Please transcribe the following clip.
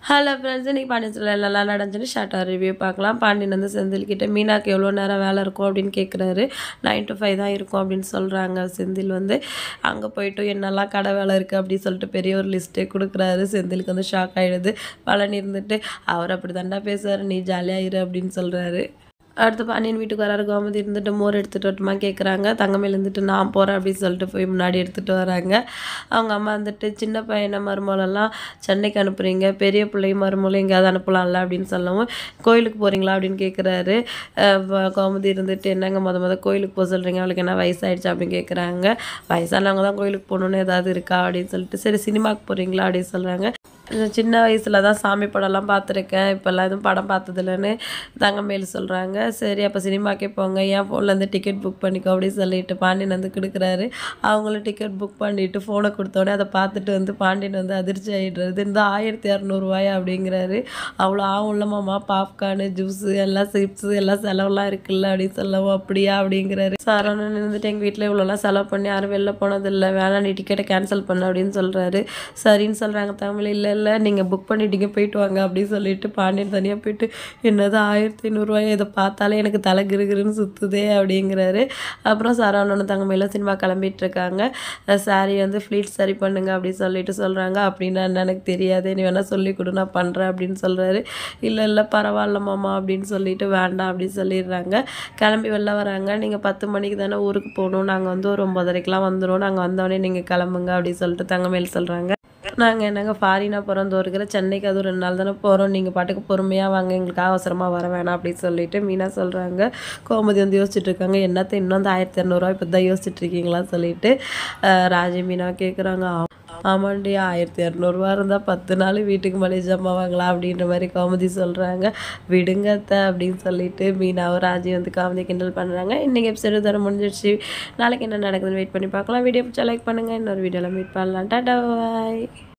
Hello friends, இன்றைக்கி பாண்டியன் ஸ்டோரில் நல்லா நடந்துச்சுன்னு ஷார்ட்டாக ரிவ்யூ பார்க்கலாம். பாண்டியன் வந்து செந்தில்கிட்ட மீனாக்கு எவ்வளோ நேரம் வேலை இருக்கும் அப்படின்னு கேட்குறாரு. 9 to 5 தான் இருக்கும் அப்படின்னு சொல்கிறாங்க. செந்தில் வந்து அங்கே போய்ட்டு என்னெல்லாம் கடை வேலை இருக்குது அப்படின்னு சொல்லிட்டு பெரிய ஒரு லிஸ்ட்டே கொடுக்குறாரு. செந்திலுக்கு வந்து ஷாக் ஆகிடுது. பழனி இருந்துட்டு அவர் அப்படி தாண்டா பேசுவார், நீ ஜாலியாக இரு அப்படின்னு சொல்கிறாரு. அடுத்து பாண்டியன் வீட்டுக்கு வராரு. கோமதி இருந்துட்டு மோர் எடுத்துகிட்டு வரட்டுமா கேட்குறாங்க. தங்கமேல் இருந்துட்டு நான் போகிறேன் அப்படின்னு சொல்லிட்டு போய் முன்னாடி எடுத்துகிட்டு வராங்க. அவங்க அம்மா வந்துட்டு சின்ன பையனை மருமகளெல்லாம் சென்னைக்கு அனுப்புகிறீங்க, பெரிய பிள்ளையும் மருமகளும் எங்கேயாவது அனுப்பலாம்ல அப்படின்னு சொல்லவும், கோயிலுக்கு போகிறீங்களா அப்படின்னு கேட்குறாரு. கோமதி இருந்துட்டு என்னங்க மொதல் கோயிலுக்கு போக சொல்கிறீங்க, அவளுக்கு என்ன வயசாகிடுச்சு அப்படின்னு கேட்குறாங்க. வயசானவங்க தான் கோயிலுக்கு போகணுன்னு ஏதாவது இருக்கா அப்படின்னு சொல்லிட்டு, சரி சினிமாவுக்கு போகிறீங்களா அப்படின்னு சொல்கிறாங்க. சின்ன வயசில் தான் சாமி படம்லாம் பார்த்துருக்கேன், இப்போல்லாம் எதுவும் படம் பார்த்ததில்லன்னு தங்கமேல் சொல்கிறாங்க. சரி அப்போ சினிமாக்கே போங்க, என் ஃபோன்லேருந்து டிக்கெட் புக் பண்ணிக்கோ அப்படின்னு சொல்லிட்டு பாண்டியன் வந்து கொடுக்குறாரு. அவங்களும் டிக்கெட் புக் பண்ணிவிட்டு ஃபோனை கொடுத்தோடனே அதை பார்த்துட்டு வந்து பாண்டியன் வந்து அதிர்ச்சி ஆகிடுறது. இந்த 1200 அப்படிங்கிறாரு. அவ்வளோ ஆகும் இல்லமாம்மா, பாப்கார்னு ஜூஸு எல்லாம் சிப்ஸு எல்லாம் செலவுலாம் இருக்குல்ல அப்படின்னு சொல்லவும், அப்படியா அப்படிங்கிறாரு. சரவணன் இருந்துட்டு எங்கள் வீட்டில் இவ்வளோலாம் செலவு பண்ணி யாரும் வெளில போனதில்லை, வேணா நீ டிக்கெட்டை கேன்சல் பண்ண அப்படின்னு சொல்கிறாரு. சரின்னு சொல்கிறாங்க. தமிழ் இல்லை நீங்கள் புக் பண்ணிட்டீங்க போயிட்டு வாங்க அப்படின்னு சொல்லிட்டு பாண்டியன் தனியாக போயிட்டு, என்னது 1500 இதை பார்த்தாலே எனக்கு தலை கிருகிருன்னு சுற்றுதே அப்படிங்கிறாரு. அப்புறம் சரவணன் தங்கமேலும் சினிமா கிளம்பிட்டு இருக்காங்க. சாரி வந்து ஃப்ளீட் சரி பண்ணுங்க அப்படின்னு சொல்லிட்டு சொல்கிறாங்க. அப்படின்னா என்ன எனக்கு தெரியாது, நீ வேணால் சொல்லி கொடு நான் பண்ணுறேன் அப்படின்னு சொல்கிறாரு. இல்லை பரவாயில்ல மாமா அப்படின்னு சொல்லிட்டு வேண்டாம் அப்படின்னு சொல்லிடுறாங்க. கிளம்பி வெளில வராங்க. நீங்கள் 10 மணிக்கு தானே ஊருக்கு போகணும், நாங்கள் வந்து ஒரு 9:30க்கெலாம் வந்துடும், நாங்கள் வந்தோடனே நீங்கள் கிளம்புங்க அப்படின்னு சொல்லிட்டு தங்கமேல் சொல்கிறாங்க. நாங்கள் என்னங்க ஃபாரினாக போகிறோம், இருக்கிற சென்னைக்கு அதுவும் 2 நாள் தானே போகிறோம், நீங்கள் பாட்டுக்கு பொறுமையாக வாங்க, எங்களுக்கு அவசரமாக வர வேணாம் அப்படின்னு சொல்லிட்டு மீனா சொல்கிறாங்க. கோமதி வந்து யோசிச்சுட்டு இருக்காங்க, என்னத்தை இன்னும் வந்து 1200 இப்போ தான் யோசிச்சுட்டு இருக்கீங்களான்னு சொல்லிட்டு ராஜி மீனா கேட்குறாங்க. ஆமாண்டி, 1200 இருந்தால் 10 நாள் வீட்டுக்கு மளிகை ஜாமான் வாங்கலாம் அப்படின்ற மாதிரி கோமதி சொல்கிறாங்க. விடுங்கத்த அப்படின்னு சொல்லிட்டு மீனாவும் ராஜி வந்து காமெடி கிண்டல் பண்ணுறாங்க. இன்றைக்கி எபிசோடு தர முடிஞ்சிடுச்சு. நாளைக்கு என்ன நடக்குதுன்னு வெயிட் பண்ணி பார்க்கலாம். வீடியோ பிடிச்சா லைக் பண்ணுங்கள். இன்னொரு வீடியோவில் மீட் பண்ணலாம். டாடா பாய்.